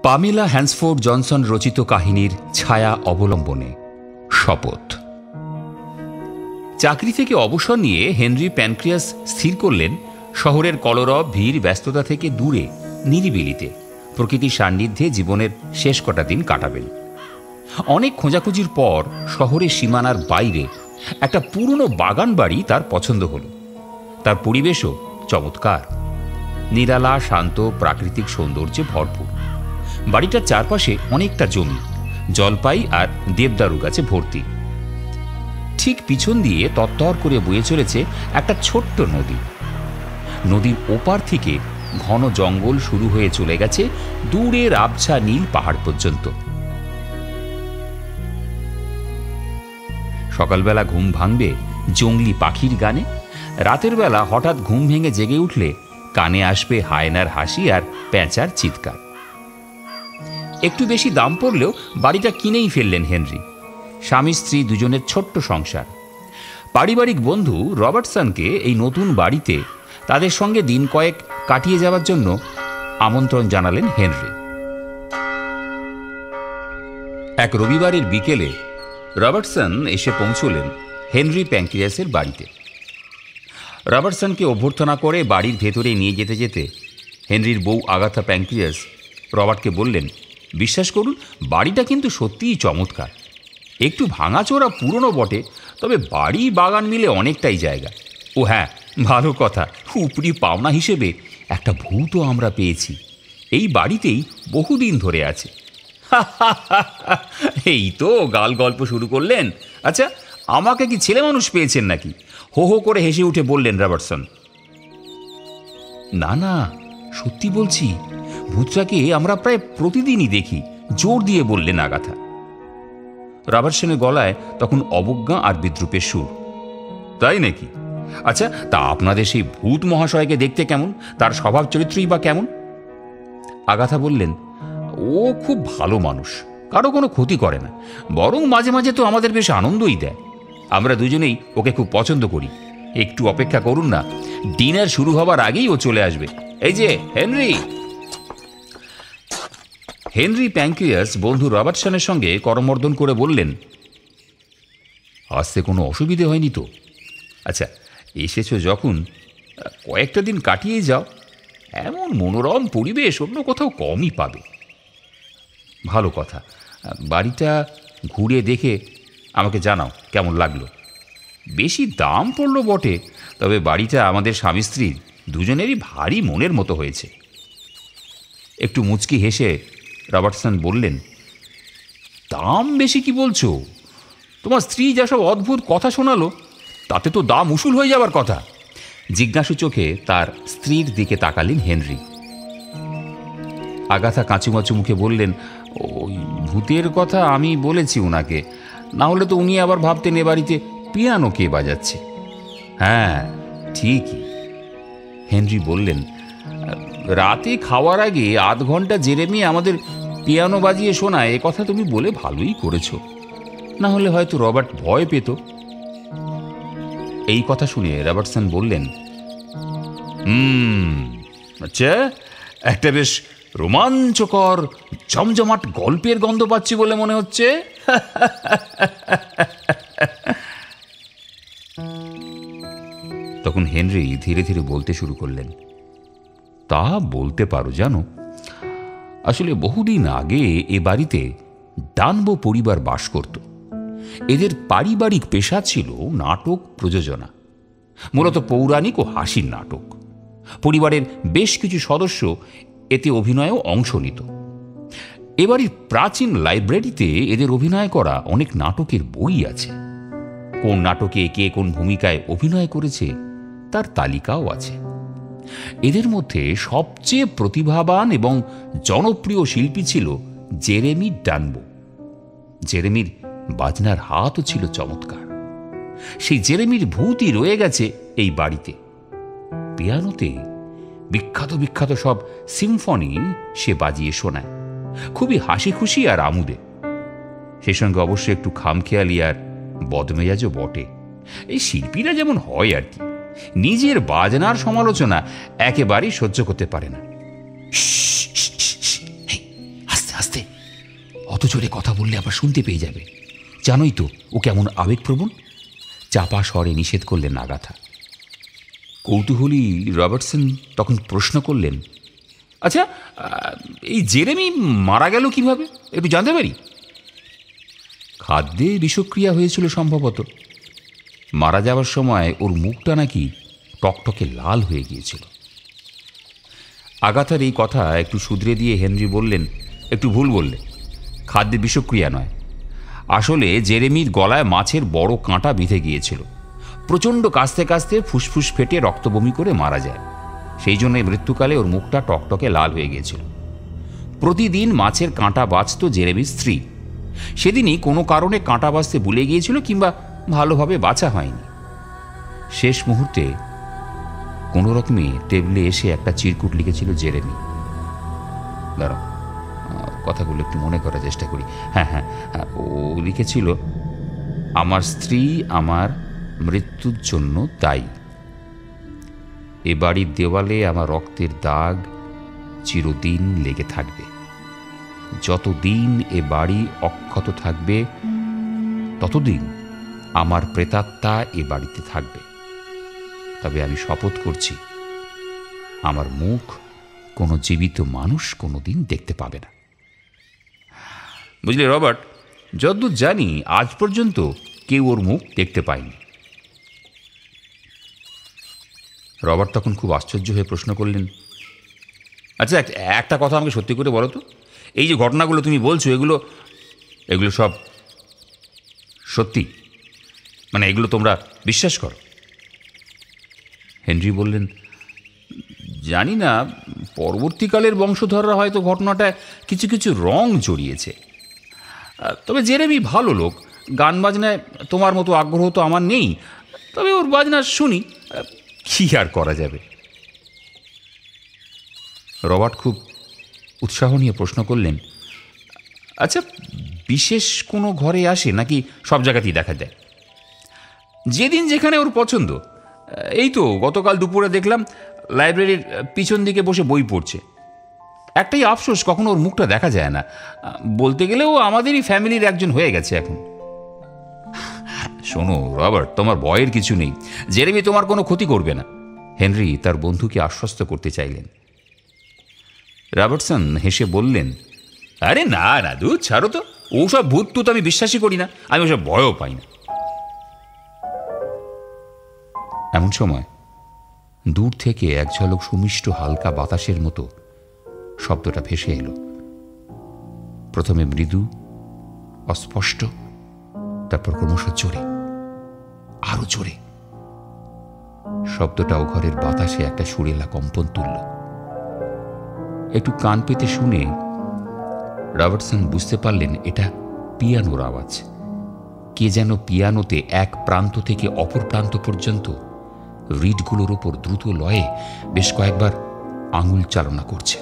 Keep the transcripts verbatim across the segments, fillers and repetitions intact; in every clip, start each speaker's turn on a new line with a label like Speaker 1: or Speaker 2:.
Speaker 1: Pamela হ্যান্সফোর্ড Johnson রচিত কাহিনীর ছায়া অবলম্বনে শপথ। চাকরি থেকে অবসর নিয়ে হেনরি প্যানক্রিয়াস স্থির করলেন শহরের কলরব ভিড় ব্যস্ততা থেকে দূরে নিরিবিলিতে প্রকৃতির সান্নিধ্যে জীবনের শেষ কটা দিন কাটাবেন। অনেক খোঁজাখুঁজির পর শহরের সীমানার বাইরে একটা পুরনো বাগান বাড়ি তার পছন্দ হল। তার পরিবেশও চমৎকার, নিরালা, শান্ত, প্রাকৃতিক সৌন্দর্যে ভরপুর। বাড়িটার চারপাশে অনেকটা জমি, জলপাই আর দেবদারু গাছে ভর্তি। ঠিক পিছন দিয়ে তত্তর করে বয়ে চলেছে একটা ছোট্ট নদী। নদীর ওপার থেকে ঘন জঙ্গল শুরু হয়ে চলে গেছে দূরের আবছা নীল পাহাড় পর্যন্ত। সকালবেলা ঘুম ভাঙবে জংলি পাখির গানে, রাতের বেলা হঠাৎ ঘুম ভেঙে জেগে উঠলে কানে আসবে হায়নার হাসি আর প্যাঁচার চিৎকার। একটু বেশি দাম পড়লেও বাড়িটা কিনেই ফেললেন হেনরি। স্বামী স্ত্রী দুজনের ছোট্ট সংসার। পারিবারিক বন্ধু রবার্টসনকে এই নতুন বাড়িতে তাদের সঙ্গে দিন কয়েক কাটিয়ে যাওয়ার জন্য আমন্ত্রণ জানালেন হেনরি। এক রবিবারের বিকেলে রবার্টসন এসে পৌঁছলেন হেনরি প্যানক্রিয়াসের বাড়িতে। রবার্টসনকে অভ্যর্থনা করে বাড়ির ভেতরে নিয়ে যেতে যেতে হেনরির বউ আগাথা প্যানক্রিয়াস রবার্টকে বললেন, বিশ্বাস করুন, বাড়িটা কিন্তু সত্যিই চমৎকার। একটু ভাঙাচোরা পুরনো বটে, তবে বাড়ি বাগান মিলে অনেকটাই জায়গা। ও হ্যাঁ, ভালো কথা, উপরি পাওনা হিসেবে একটা ভূতও আমরা পেয়েছি। এই বাড়িতেই বহুদিন ধরে আছে। এই তো গাল গল্প শুরু করলেন। আচ্ছা, আমাকে কি ছেলে মানুষ পেয়েছেন নাকি? হো হো করে হেসে উঠে বললেন রবার্টসন। না না, সত্যি বলছি, ভূতটাকে আমরা প্রায় প্রতিদিনই দেখি, জোর দিয়ে বললেন আগাথা। রবার্টসনের গলায় তখন অবজ্ঞা আর বিদ্রুপের সুর। তাই নাকি? আচ্ছা, তা আপনাদের সেই ভূত মহাশয়কে দেখতে কেমন? তার স্বভাব চরিত্রই বা কেমন? আগাথা বললেন, ও খুব ভালো মানুষ, কারো কোনো ক্ষতি করে না, বরং মাঝে মাঝে তো আমাদের বেশ আনন্দই দেয়। আমরা দুজনেই ওকে খুব পছন্দ করি। একটু অপেক্ষা করুন না, ডিনার শুরু হবার আগেই ও চলে আসবে। এই যে হেনরি। হেনরি প্যানক্রিয়াস বন্ধু রবার্টসনের সঙ্গে করমর্দন করে বললেন, আসতে কোনো অসুবিধে হয়নি তো? আচ্ছা, এসেছো যখন কয়েকটা দিন কাটিয়ে যাও। এমন মনোরম পরিবেশ অন্য কোথাও কমই পাবে। ভালো কথা, বাড়িটা ঘুরে দেখে আমাকে জানাও কেমন লাগলো। বেশি দাম পড়লো বটে, তবে বাড়িটা আমাদের স্বামী স্ত্রীর দুজনেরই ভারী মনের মতো হয়েছে। একটু মুচকি হেসে রবার্টসন বললেন, দাম বেশি কি বলছো? তোমার স্ত্রী যেসব অদ্ভুত কথা শোনালো, তাতে তো দাম উসুল হয়ে যাবার কথা। জিজ্ঞাসু চোখে তার স্ত্রীর দিকে তাকালেন হেনরি। আগাথা কাঁচুমাচু মুখে বললেন, ওই ভূতের কথা আমি বলেছি ওনাকে, না হলে তো উনি আবার ভাবতেন এ বাড়িতে পিয়ানো কে বাজাচ্ছে। হ্যাঁ ঠিকই। হেনরি বললেন, রাতে খাওয়ার আগে আধ ঘন্টা জেরেমি আমাদের পিয়ানো বাজিয়ে শোনায়, এ কথা তুমি বলে ভালোই করেছ, না হলে হয়তো রবার্ট ভয় পেত। এই কথা শুনে রবার্টসন বললেন, হুম আচ্ছা, একটা বেশ রোমাঞ্চকর জমজমাট গল্পের গন্ধ পাচ্ছি বলে মনে হচ্ছে। তখন হেনরি ধীরে ধীরে বলতে শুরু করলেন, তা বলতে পারো জানো, আসলে বহুদিন আগে এ বাড়িতে ডানবো পরিবার বাস করত। এদের পারিবারিক পেশা ছিল নাটক প্রযোজনা, মূলত পৌরাণিক ও হাসির নাটক। পরিবারের বেশ কিছু সদস্য এতে অভিনয়েও অংশ নিত। এবারের প্রাচীন লাইব্রেরিতে এদের অভিনয় করা অনেক নাটকের বই আছে। কোন নাটকে কে কোন ভূমিকায় অভিনয় করেছে তার তালিকাও আছে। এদের মধ্যে সবচেয়ে প্রতিভাবান এবং জনপ্রিয় শিল্পী ছিল জেরেমি ডানবো। জেরেমির বাজনার হাতও ছিল চমৎকার। সেই জেরেমির ভূতই রয়ে গেছে এই বাড়িতে। পিয়ানোতে বিখ্যাত বিখ্যাত সব সিম্ফনি সে বাজিয়ে শোনায়, খুবই হাসি খুশি আর আমোদে। সে সঙ্গে অবশ্য একটু খামখেয়ালি আর বদমেজাজও বটে। এই শিল্পীরা যেমন হয় আর কি, নিজের বাজনার সমালোচনা একেবারেই সহ্য করতে পারে না। আস্তে, অত জোরে কথা বললে আবার শুনতে পেয়ে যাবে। জানোই তো ও কেমন আবেগপ্রবণ। চাপা স্বরে নিষেধ করলেন আগাথা। কৌতূহলী রবার্টসন তখন প্রশ্ন করলেন, আচ্ছা, এই জেরেমি মারা গেল কিভাবে, একটু জানতে পারি? খাদ্যে বিষক্রিয়া হয়েছিল সম্ভবত। মারা যাওয়ার সময় ওর মুখটা নাকি টকটকে লাল হয়ে গিয়েছিল। আগাথার এই কথা একটু শুধরে দিয়ে হেনরি বললেন, একটু ভুল বললে, খাদ্যে বিষক্রিয়া নয়। আসলে জেরেমির গলায় মাছের বড় কাঁটা বিঁধে গিয়েছিল। প্রচণ্ড কাস্তে কাস্তে ফুসফুস ফেটে রক্তবমি করে মারা যায়। সেই জন্যই মৃত্যুকালে ওর মুখটা টকটকে লাল হয়ে গিয়েছিল। প্রতিদিন মাছের কাঁটা বাঁচত জেরেমির স্ত্রী। সেদিনই কোনো কারণে কাঁটা বাঁচতে ভুলে গিয়েছিল, কিংবা ভালোভাবে বাঁচা হয়নি। শেষ মুহূর্তে কোনো রকমে টেবিলে এসে একটা চিরকুট লিখেছিল জেরেমি। দাঁড়াও, কথাগুলো একটু মনে করার চেষ্টা করি। হ্যাঁ হ্যাঁ হ্যাঁ ও লিখেছিল, আমার স্ত্রী আমার মৃত্যুর জন্য দায়ী। এ বাড়ির দেওয়ালে আমার রক্তের দাগ চিরদিন লেগে থাকবে। যতদিন এ বাড়ি অক্ষত থাকবে ততদিন আমার প্রেতাত্মা এ বাড়িতে থাকবে। তবে আমি শপথ করছি, আমার মুখ কোনো জীবিত মানুষ কোনোদিন দেখতে পাবে না। বুঝলে রবার্ট, যতদূর জানি আজ পর্যন্ত কেউ ওর মুখ দেখতে পায়নি। রবার্ট তখন খুব আশ্চর্য হয়ে প্রশ্ন করলেন, আচ্ছা, একটা কথা আমাকে সত্যি করে বলো তো, এই যে ঘটনাগুলো তুমি বলছো, এগুলো এগুলো সব সত্যি? মানে এগুলো তোমরা বিশ্বাস করো? হেনরি বললেন, জানি না, পরবর্তীকালের বংশধররা হয়তো ঘটনাটায় কিছু কিছু রং জড়িয়েছে। তবে জেরেমি ভালো লোক। গান বাজনায় তোমার মতো আগ্রহ তো আমার নেই, তবে ওর বাজনা শুনি, কি আর করা যাবে। রবার্ট খুব উৎসাহ নিয়ে প্রশ্ন করলেন, আচ্ছা, বিশেষ কোনো ঘরে আসে নাকি সব জায়গাতেই দেখা দেয়? যেদিন যেখানে ওর পছন্দ। এই তো গতকাল দুপুরে দেখলাম লাইব্রেরির পিছন দিকে বসে বই পড়ছে। একটাই আফসোস, কখনো ওর মুখটা দেখা যায় না। বলতে গেলেও আমাদেরই ফ্যামিলির একজন হয়ে গেছে এখন। শোনো রবার্ট, তোমার ভয়ের কিছু নেই। জেরেমি তোমার কোনো ক্ষতি করবে না। হেনরি তার বন্ধুকে আশ্বস্ত করতে চাইলেন। রবার্টসন হেসে বললেন, আরে না না, দুধ ছাড়ো তো, ওসব ভূত টুত আমি বিশ্বাসই করি না, আমি ওসব ভয়ও পাই না। এমন সময় দূর থেকে এক ঝলক সুমিষ্ট হালকা বাতাসের মতো শব্দটা ভেসে এলো। প্রথমে মৃদু, অস্পষ্ট, তারপর ক্রমশ জোরে, আরো জোরে। শব্দটাও ঘরের বাতাসে একটা সুরেলা কম্পন তুলল। একটু কান পেতে শুনে রবার্টসন বুঝতে পারলেন এটা পিয়ানোর আওয়াজ। কে যেন পিয়ানোতে এক প্রান্ত থেকে অপর প্রান্ত পর্যন্ত রিডগুলোর ওপর দ্রুত লয়ে বেশ কয়েকবার আঙুল চালনা করছে।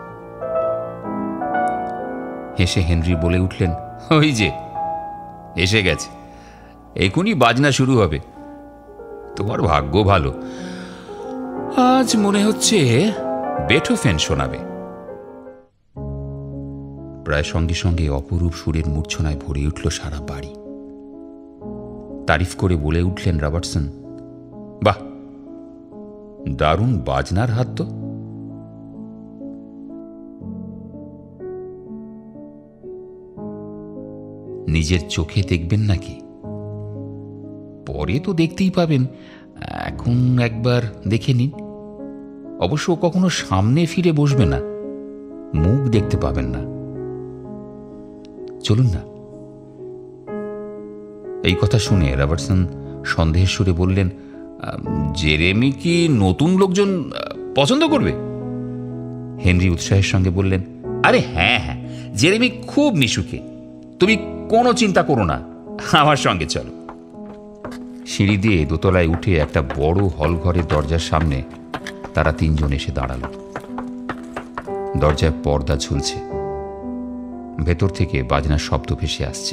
Speaker 1: হেসে হেনরি বলে উঠলেন, ওই যে এসে গেছে, এখনই বাজনা শুরু হবে। তোমার ভাগ্য ভালো, আজ মনে হচ্ছে বেথোভেন শোনাবে। প্রায় সঙ্গে সঙ্গে অপরূপ সুরের মূর্ছনায় ভরে উঠল সারা বাড়ি। তারিফ করে বলে উঠলেন রবার্টসন, বাহ, দারুণ বাজনার হাত তো। নিজের চোখে দেখবেন নাকি? পরে তো দেখতেই পাবেন, এখন একবার দেখে নিন। অবশ্য কখনো সামনে ফিরে বসবে না, মুখ দেখতে পাবেন না। চলুন না। এই কথা শুনে রবার্টসন সন্দেহের সুরে বললেন, জেরেমি কি নতুন লোকজন পছন্দ করবে? হেনরি উৎসাহের সঙ্গে বললেন, আরে হ্যাঁ হ্যাঁ, জেরেমি খুব মিশুকে, তুমি কোনো চিন্তা করো না, আমার সঙ্গে চলো। সিঁড়ি দিয়ে দোতলায় উঠে একটা বড় হল ঘরের দরজার সামনে তারা তিনজন এসে দাঁড়াল। দরজায় পর্দা ঝুলছে, ভেতর থেকে বাজনার শব্দ ভেসে আসছে।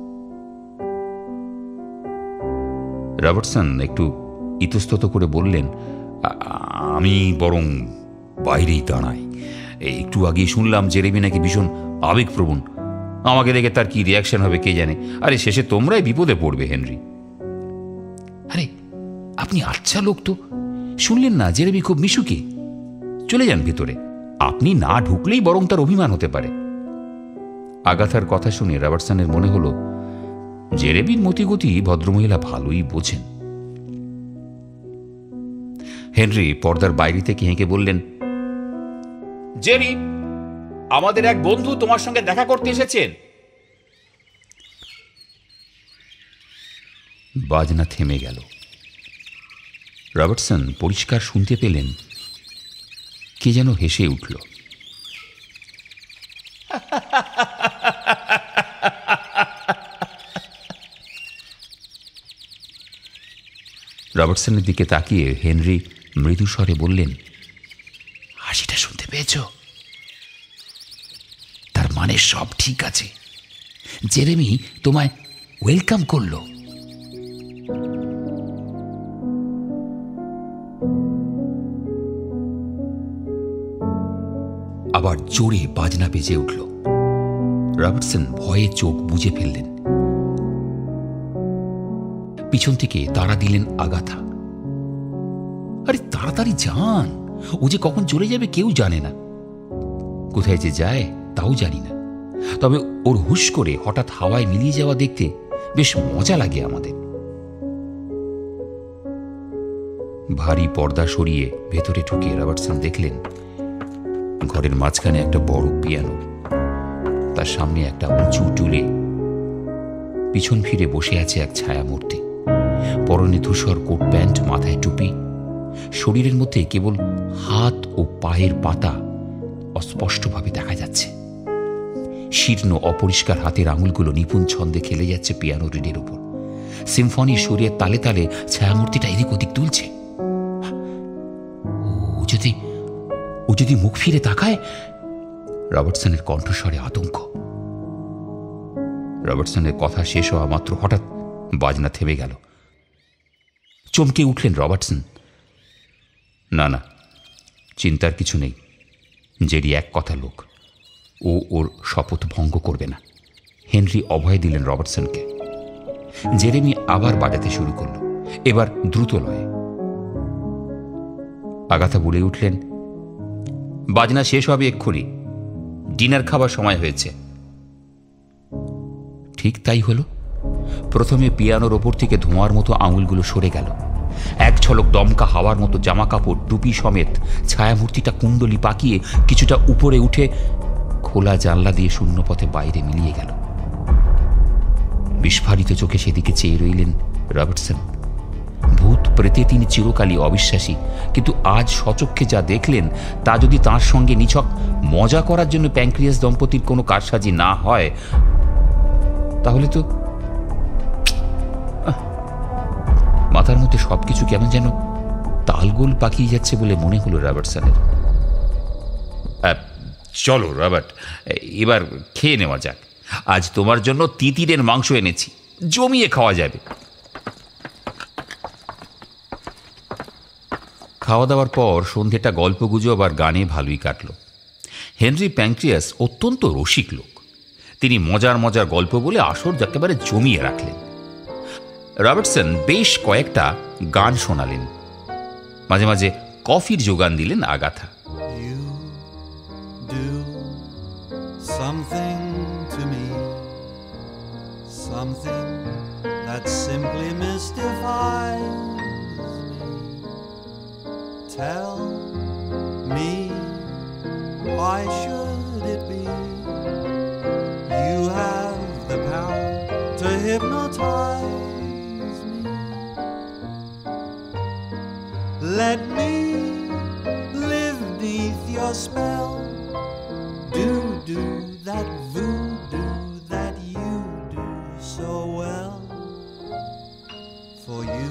Speaker 1: রবার্টসন একটু ইতস্তত করে বললেন, আমি বরং বাইরেই দাঁড়াই, এই একটু আগেই শুনলাম জেরেমি নাকি ভীষণ আবেগপ্রবণ। আমাকে দেখে তার কি রিয়াকশন হবে কে জানে। আরে শেষে তোমরাই বিপদে পড়বে হেনরি। আরে আপনি আচ্ছা লোক তো, শুনলেন না জেরেমি খুব মিশুকে? চলে যান ভিতরে, আপনি না ঢুকলেই বরং তার অভিমান হতে পারে। আগাথার কথা শুনে রবার্টসনের মনে হল জেরেমির মতিগতি ভদ্রমহিলা ভালোই বোঝেন। হেনরি পর্দার বাইরে থেকে হেঁকে বললেন, জেরি, আমাদের এক বন্ধু তোমার সঙ্গে দেখা করতে এসেছেন। বাজনা থেমে গেল। রবার্টসন পরিষ্কার শুনতে পেলেন কে যেন হেসে উঠল। রবার্টসনের দিকে তাকিয়ে হেনরি মৃদু স্বরে বললেন, হাসিটা শুনতে পেয়েছ? তার মানে সব ঠিক আছে, জেরেমি তোমায় ওয়েলকাম করলো। আবার জোরে বাজনা বেজে উঠল। রবার্টসন ভয়ে চোখ বুজে ফেললেন। পিছন থেকে তাড়া দিলেন আগাথা। আরে তাড়াতাড়ি যান, ও যে কখন চলে যাবে কেউ জানে না। কোথায় যে যায় তাও জানি না, তবে ওর হুশ করে হঠাৎ হাওয়ায় মিলিয়ে যাওয়া দেখতে বেশ মজা লাগে আমাদের। ভারী পর্দা সরিয়ে ভেতরে ঢুকে রবার্টসন দেখলেন ঘরের মাঝখানে একটা বড় পিয়ানো, তার সামনে একটা উঁচু টুলে পিছন ফিরে বসে আছে এক ছায়ামূর্তি। পরনে ধূসর কোট প্যান্ট, মাথায় টুপি, শরীরের মধ্যে কেবল হাত ও পায়ের পাতা অস্পষ্টভাবে দেখা যাচ্ছে। শীর্ণ অপরিষ্কার হাতের আঙুলগুলো নিপুণ ছন্দে খেলে যাচ্ছে পিয়ানো রিডের উপর। সিম্ফনির সুরের তালে তালে ছায়ামূর্তিটা এদিক ওদিক তুলছে। ও যদি ও যদি মুখ ফিরে তাকায়? রবার্টসনের কণ্ঠস্বরে আতঙ্ক। রবার্টসনের কথা শেষ হওয়া মাত্র হঠাৎ বাজনা থেমে গেল। চমকে উঠলেন রবার্টসন। না না, চিন্তার কিছু নেই, জেরি এক কথা লোক, ও ওর শপথ ভঙ্গ করবে না। হেনরি অভয় দিলেন রবার্টসনকে। জেরেমি আবার বাজাতে শুরু করল, এবার দ্রুত লয়ে। আগাথা বলে উঠলেন, বাজনা শেষ হবে এক্ষুনি, ডিনার খাবার সময় হয়েছে। ঠিক তাই হলো। প্রথমে পিয়ানোর ওপর থেকে ধোঁয়ার মতো আঙুলগুলো সরে গেল। এক ঝলক দমকা হাওয়ার মতো জামা কাপড়, টুপি সমেত ছায়ামূর্তিটা কুণ্ডলি পাকিয়ে কিছুটা উপরে উঠে খোলা জানলা দিয়ে শূন্যপথে বাইরে মিলিয়ে গেল। বিস্ফারিত চোখে সেদিকে চেয়ে রইলেন রবার্টসন। ভূত প্রেতে তিনি চিরকালই অবিশ্বাসী, কিন্তু আজ সচক্ষে যা দেখলেন তা যদি তাঁর সঙ্গে নিছক মজা করার জন্য প্যানক্রিয়াস দম্পতির কোনো কারসাজি না হয়, তাহলে তো মাথার মধ্যে সবকিছু কেমন যেন তালগোল পাকিয়ে যাচ্ছে বলে মনে হলো রবার্টসনের। চলো রবার্ট, এবার খেয়ে নেওয়া যাক। আজ তোমার জন্য তিতিরের মাংস এনেছি, জমিয়ে খাওয়া যাবে। খাওয়া দাওয়ার পর সন্ধ্যেটা গল্পগুজব আর গানে ভালোই কাটল। হেনরি প্যানক্রিয়াস অত্যন্ত রসিক লোক। তিনি মজার মজার গল্প বলে আসর একেবারে জমিয়ে রাখলেন। রবার্টসন বেশ কয়েকটা গান শোনালেন, মাঝে মাঝে কফির যোগান দিলেন Agatha.
Speaker 2: Tell me, why should it be you have the power to hypnotize me? Let me live beneath your spell. Do, do that voodoo that you do so well. For you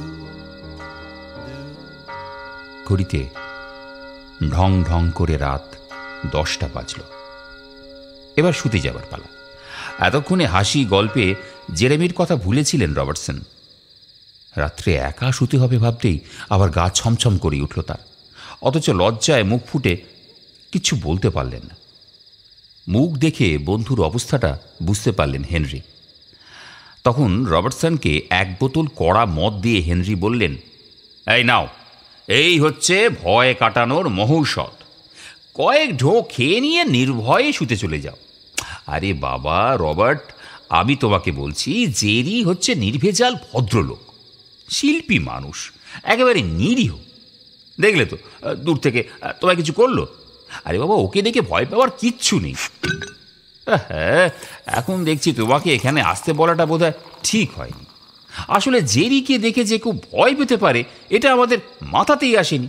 Speaker 1: ঘড়িতে ঢং ঢং করে রাত দশটা বাজল। এবার শুতে যাবার পালা। এতক্ষণে হাসি গল্পে জেরেমির কথা ভুলেছিলেন রবার্টসন। রাত্রে একা শুতে হবে ভাবতেই আবার গা ছমছম করে উঠল তার। অথচ লজ্জায় মুখ ফুটে কিচ্ছু বলতে পারলেন না। মুখ দেখে বন্ধুর অবস্থাটা বুঝতে পারলেন হেনরি। তখন রবার্টসনকে এক বোতল কড়া মদ দিয়ে হেনরি বললেন, এই নাও, এই হচ্ছে ভয় কাটানোর মহৌষধ। কয়েক ঢোক খেয়ে নিয়ে নির্ভয়ে শুতে চলে যাও। আরে বাবা রবার্ট, আমি তোমাকে বলছি, জেরি হচ্ছে নির্ভেজাল ভদ্রলোক, শিল্পী মানুষ, একেবারে নিরীহ। দেখলে তো দূর থেকে তোমায় কিছু করলো? আরে বাবা, ওকে দেখে ভয় পাওয়ার কিচ্ছু নেই। হ্যাঁ, এখন দেখছি তোমাকে এখানে আসতে বলাটা বোধহয় ঠিক হয়নি। আসলে জেরিকে দেখে যে কেউ ভয় পেতে পারে এটা আমাদের মাথাতেই আসেনি।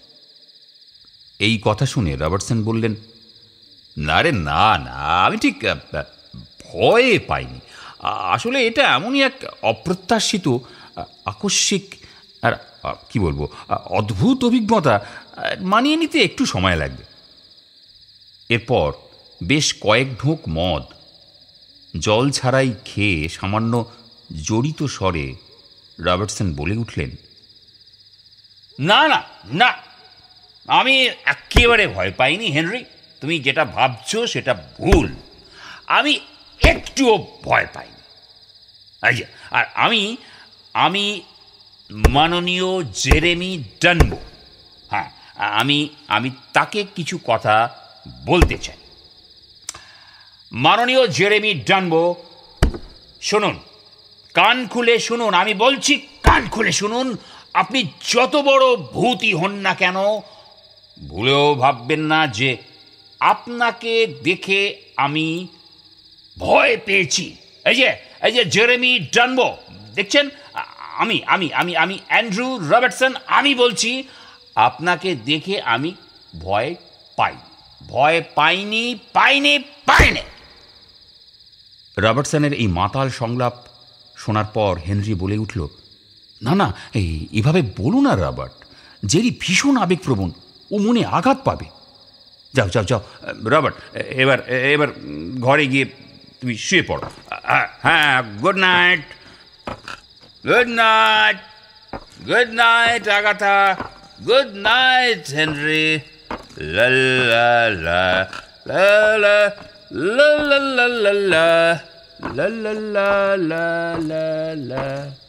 Speaker 1: এই কথা শুনে রবার্টসন বললেন, না রে না না, আমি ঠিক ভয়ে পাইনি। আসলে এটা এমনই এক অপ্রত্যাশিত, আকস্মিক আর কি বলবো, অদ্ভুত অভিজ্ঞতা, মানিয়ে নিতে একটু সময় লাগবে। এরপর বেশ কয়েক ঢোক মদ জল ছাড়াই খেয়ে সামান্য জড়িত স্বরে রবার্টসন বলে উঠলেন, না না না, আমি একেবারে ভয় পাইনি হেনরি। তুমি যেটা ভাবছো সেটা ভুল। আমি একটুও ভয় পাইনি। আচ্ছা, আর আমি আমি মাননীয় জেরেমি ডানবো, হ্যাঁ, আমি আমি তাকে কিছু কথা বলতে চাই। মাননীয় জেরেমি ডানবো, শুনুন, কান খুলে শুনুন, আমি বলছি, কান খুলে শুনুন। আপনি যত বড় ভূতই হন না কেন, ভুলেও ভাববেন না যে আপনাকে দেখে আমি ভয় পেয়েছি। এই যে এই যে জেরেমি ডানবো, দেখছেন, আমি আমি আমি আমি অ্যান্ড্রু রবার্টসন, আমি বলছি, আপনাকে দেখে আমি ভয় পাই, ভয় পাইনি পাইনি পাইনি। রবার্টসনের এই মাতাল সংলাপ শোনার পর হেনরি বলে উঠল, না না, এই এভাবে বলো না রবার্ট, জেরি ভীষণ আবেগপ্রবণ, ও মনে আঘাত পাবে। যাও যাও যাও রবার্ট, এবার এবার ঘরে গিয়ে তুমি শুয়ে পড়ো। হ্যাঁ, good night, good night, good night Agatha, good night Henry. লা লা লা লা লা লা লা লা লা লা লা লা লা লা।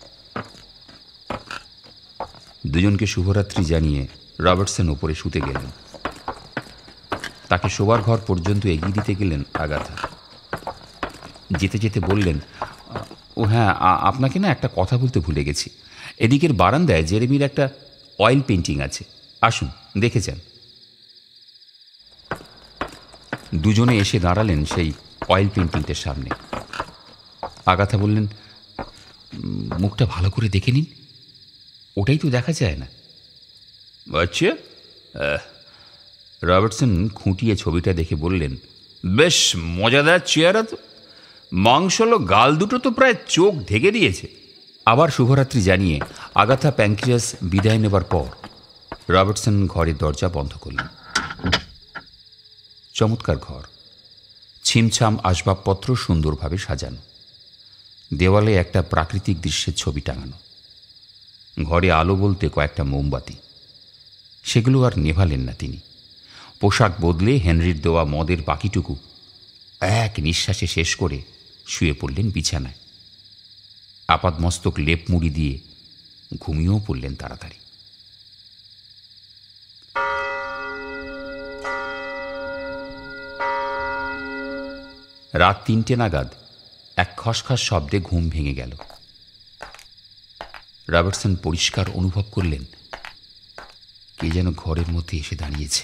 Speaker 1: দুজনকে শুভরাত্রি জানিয়ে রবার্টসন ওপরে শুতে গেলেন। তাকে শোবার ঘর পর্যন্ত এগিয়ে দিতে গেলেন আগাথা। যেতে যেতে বললেন, ও হ্যাঁ, আপনাকে না একটা কথা বলতে ভুলে গেছি। এদিকের বারান্দায় জেরেমির একটা অয়েল পেন্টিং আছে, আসুন দেখে যান। দুজনে এসে দাঁড়ালেন সেই অয়েল পেন্টিংটার সামনে। আগাথা বললেন, মুখটা ভালো করে দেখে নিন, ওটাই তো দেখা যায় না। আচ্ছা, রবার্টসন খুঁটিয়ে ছবিটা দেখে বললেন, বেশ মজাদার চেহারা তো, মাংসলো গাল দুটো তো প্রায় চোখ ঢেকে দিয়েছে। আবার শুভরাত্রি জানিয়ে আগাথা প্যাঙ্ক্রিয়াস বিদায় নেবার পর রবার্টসন ঘরের দরজা বন্ধ করলেন। চমৎকার ঘর, ছিমছাম আসবাবপত্র সুন্দরভাবে সাজানো, দেওয়ালে একটা প্রাকৃতিক দৃশ্যের ছবি টাঙানো। ঘরে আলো বলতে কয়েকটা মোমবাতি, সেগুলো আর নেভালেন না তিনি। পোশাক বদলে হেনরির দেওয়া মদের বাকিটুকু এক নিঃশ্বাসে শেষ করে শুয়ে পড়লেন বিছানায়। আপাদমস্তক লেপ মুড়ি দিয়ে ঘুমিয়েও পড়লেন তাড়াতাড়ি। রাত তিনটে নাগাদ এক খসখস শব্দে ঘুম ভেঙে গেল। রবার্টসন পরিষ্কার অনুভব করলেন কে যেন ঘরের মধ্যে এসে দাঁড়িয়েছে।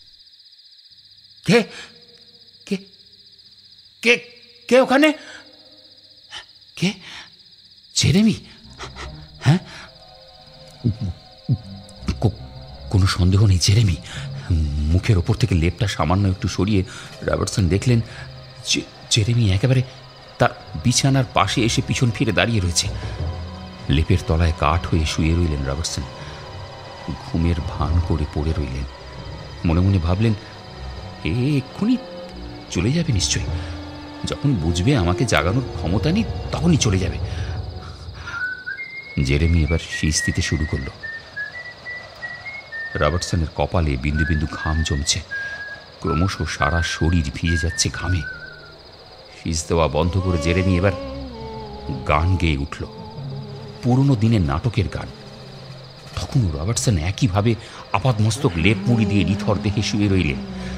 Speaker 1: কে কে কে কে ওখানে? কে? জেরেমি? হ্যাঁ, কোনো সন্দেহ নেই জেরেমি। মুখের ওপর থেকে লেপটা সামান্য একটু সরিয়ে রবার্টসন দেখলেন জেরেমি একেবারে তার বিছানার পাশে এসে পিছন ফিরে দাঁড়িয়ে রয়েছে। লেপের তলায় কাঠ হয়ে শুয়ে রইলেন রবার্টসন। ঘুমের ভান করে পড়ে রইলেন। মনে মনে ভাবলেন, এ এক্ষুনি চলে যাবে নিশ্চয়ই। যখন বুঝবে আমাকে জাগানোর ক্ষমতা নেই তখনই চলে যাবে। জেরেমি এবার শীষ দিতে শুরু করল। রবার্টসনের কপালে বিন্দু বিন্দু ঘাম জমছে। ক্রমশ সারা শরীর ভিজে যাচ্ছে ঘামে। ফিস দেওয়া বন্ধ করে জেরেমি এবার গান গেয়ে উঠল, পুরনো দিনের নাটকের গান। তখন রবার্টসন একইভাবে আপাদমস্তক লেপ মুড়ি দিয়ে নিথর দেখে শুয়ে রইলেন।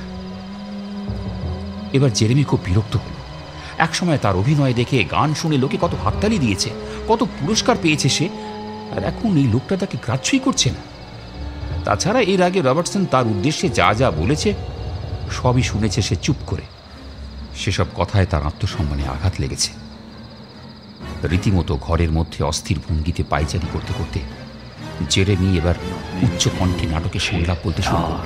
Speaker 1: এবার জেরেমি খুব বিরক্ত হল। একসময় তার অভিনয় দেখে, গান শুনে লোকে কত হাততালি দিয়েছে, কত পুরস্কার পেয়েছে সে, আর এখন এই লোকটা তাকে গ্রাহ্যই করছে না। তাছাড়া এর আগে রবার্টসন তার উদ্দেশ্যে যা যা বলেছে সবই শুনেছে সে চুপ করে। সেসব কথায় তার আত্মসম্মানে আঘাত লেগেছে। রীতিমতো ঘরের মধ্যে অস্থির ভঙ্গিতে পায়চারি করতে করতে জেরেমি এবার উচ্চ কণ্ঠে নাটকে সংলাপ বলতে শুরু করল।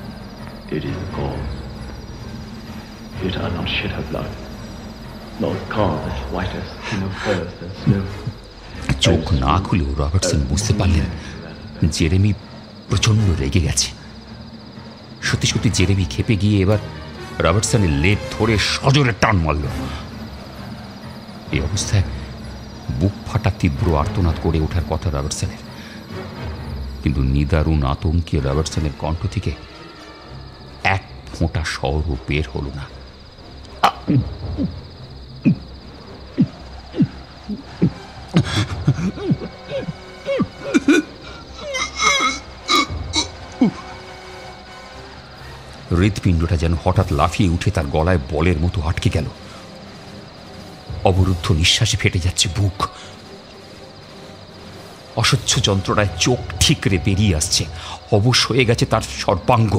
Speaker 1: চোখ না খুলেও রবার্টসন বুঝতে পারলেন জেরেমি প্রচন্ড রেগে গেছে। সত্যি সত্যি জেরেমি খেপে গিয়ে এবার রবার্টসনের লেপ ধরে সজোরে টান মারল। এই অবস্থায় বুক ফাটা তীব্র আর্তনাদ করে ওঠার কথা রবার্টসনের, কিন্তু নিদারুণ আতঙ্কে রবার্টসনের কণ্ঠ থেকে এক ফোঁটা স্বরও বের হল না। হৃৎপিণ্ডটা যেন হঠাৎ লাফিয়ে উঠে তার গলায় বলের মতো আটকে গেল। অবরুদ্ধ নিঃশ্বাসে ফেটে যাচ্ছে বুক। অসহ্য যন্ত্রণায় চোখ ঠিকরে বেরিয়ে আসছে, অবশ হয়ে গেছে তার সর্বাঙ্গ।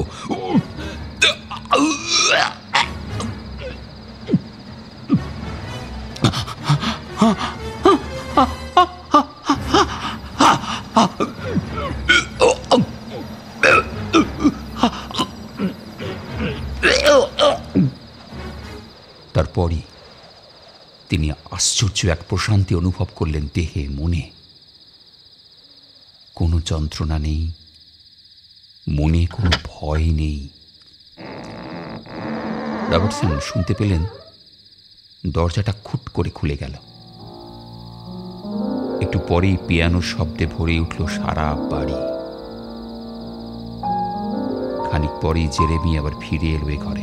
Speaker 1: তারপরই তিনি আশ্চর্য এক প্রশান্তি অনুভব করলেন দেহে মনে। কোনো যন্ত্রণা নেই, মনে কোনো ভয় নেই। রবার্টসন শুনতে পেলেন দরজাটা খুট করে খুলে গেল। একটু পরেই পিয়ানোর শব্দে ভরে উঠল সারা বাড়ি। খানিক পরেই জেরেমি আবার ফিরে এলো এ ঘরে।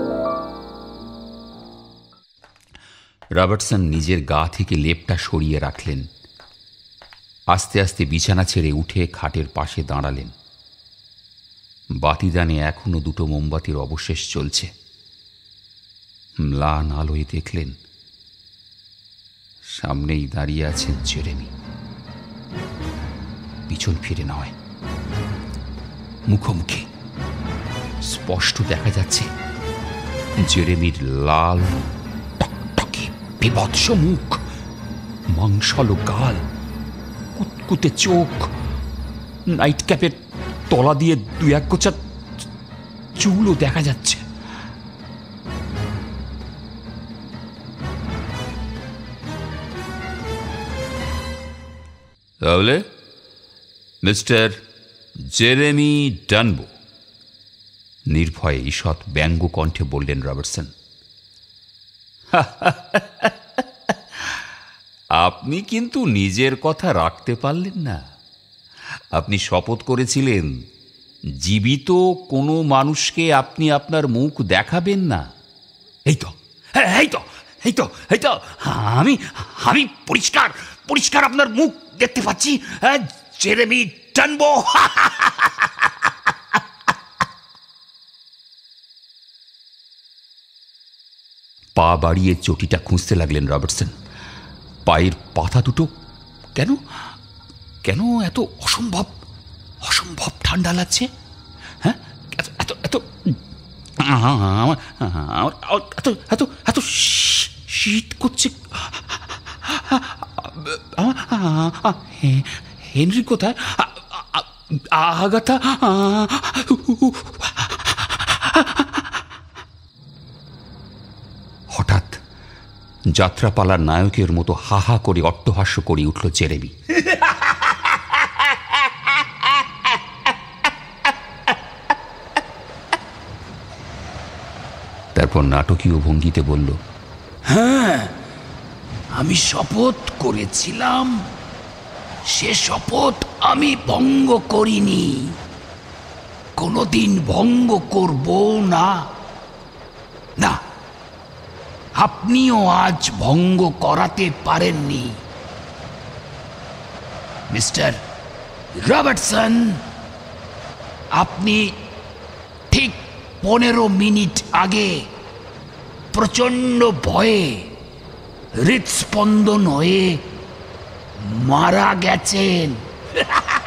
Speaker 1: রবার্টসন নিজের গা থেকে লেপটা সরিয়ে রাখলেন। আস্তে আস্তে বিছানা ছেড়ে উঠে খাটের পাশে দাঁড়ালেন। বাতিদানে এখনো দুটো মোমবাতির অবশেষ চলছে। ম্লান আলোয় দেখলেন সামনেই দাঁড়িয়ে আছেন জেরেমি। পিছন ফিরে নয়, মুখোমুখি স্পষ্ট দেখা যাচ্ছে জেরেমির লাল টকটকে বিভৎস মুখ, মাংসালো গাল, কুতকুতে চোখ, নাইট ক্যাপের তলা দিয়ে দুই এক গোছা চুলও দেখা যাচ্ছে। তাহলে মিস্টার জেরেমি ডানবো, নির্ভয়ে ঈষৎ ব্যঙ্গ কণ্ঠে বললেন রবার্টসন। আপনি কিন্তু নিজের কথা রাখতে পারলেন না। আপনি শপথ করেছিলেন জীবিত কোনো মানুষকে আপনি আপনার মুখ দেখাবেন না। এই তো এই তো এই তো এই তো আমি আমি পরিষ্কার পরিষ্কার আপনার মুখ দেখতে পাচ্ছি, জেরেমি ডানবো। পা বাড়িয়ে চটিটা খুঁজতে লাগলেন রবার্টসন। পায়ের পাতা দুটো কেন কেন এত অসম্ভব অসম্ভব ঠান্ডা লাগছে? হ্যাঁ, এত এত এত এত এত এত শীত করছে। হেনরি কোথায়? আগাথা? হঠাৎ যাত্রাপালার নায়কের মতো হা হা করে অট্টহাস্য করে উঠল জেরেমি। তারপর নাটকীয় ভঙ্গিতে বলল, হ্যাঁ, আমি শপথ করেছিলাম, সে শপথ আমি ভঙ্গ করিনি, কোনোদিন ভঙ্গ করব না। না, আপনিও আজ ভঙ্গ করাতে পারেননি। মিস্টার রবার্টসন, আপনি ঠিক পনেরো মিনিট আগে প্রচণ্ড ভয়ে হৃৎস্পন্দন হয়ে মারা গেছেন।